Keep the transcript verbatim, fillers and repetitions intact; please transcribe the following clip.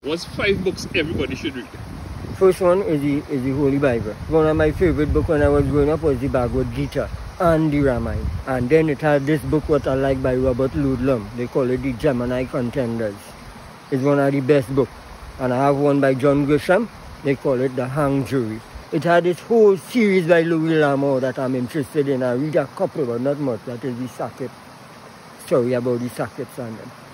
What's five books everybody should read? First one is the, is the Holy Bible. One of my favorite books when I was growing up was the Bhagavad Gita and the Ramayana. And then it had this book what I like by Robert Ludlum. They call it the Gemini Contenders. It's one of the best books. And I have one by John Grisham. They call it The Hang Jury. It had this whole series by Louis L'Amour that I'm interested in. I read a couple, but not much. That is the Sackett story about the Sacketts and them.